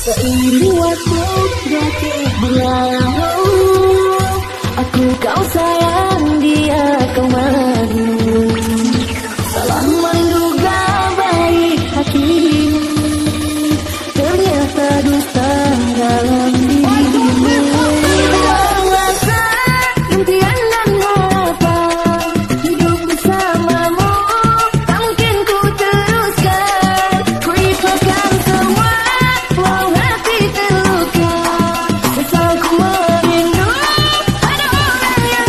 Seiring waktu detik berlalu, aku kau sayang, dia kau malu. Salah menduga baik hatimu, ternyata dusta dalam dirimu. Rasa impian dan harapan hidup bersamamu, tak mungkin ku teruskan. Ku ikhlaskan semua, walau hati terluka. Sesal ku merindu ada orang yang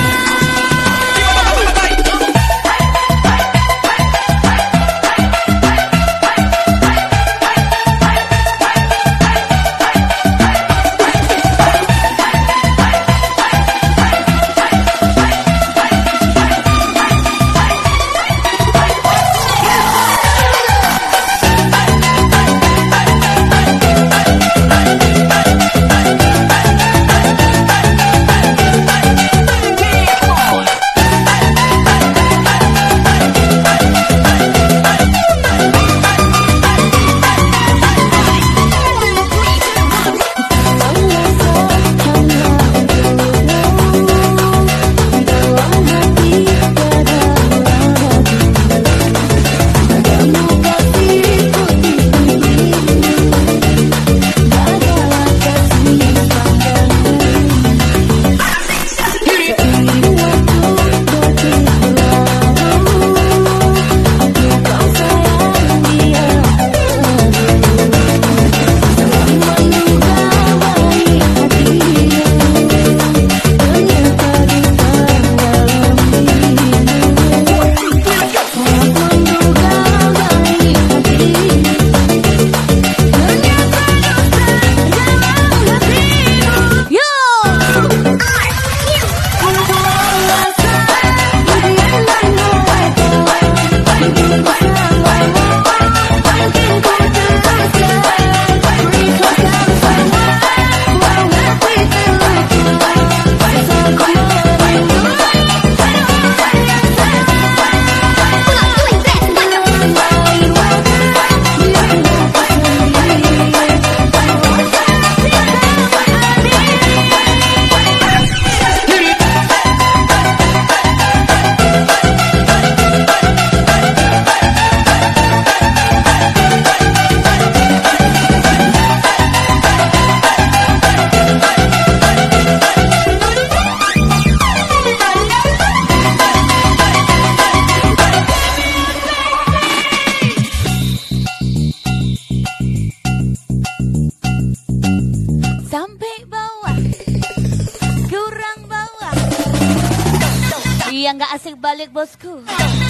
dia nggak asik balik bosku.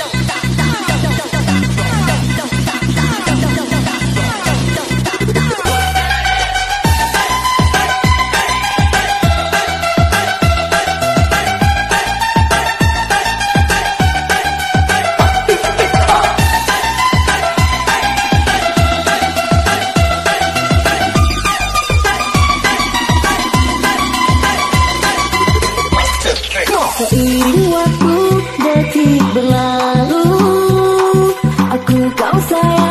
Seiring waktu detik berlalu, aku kau sayang.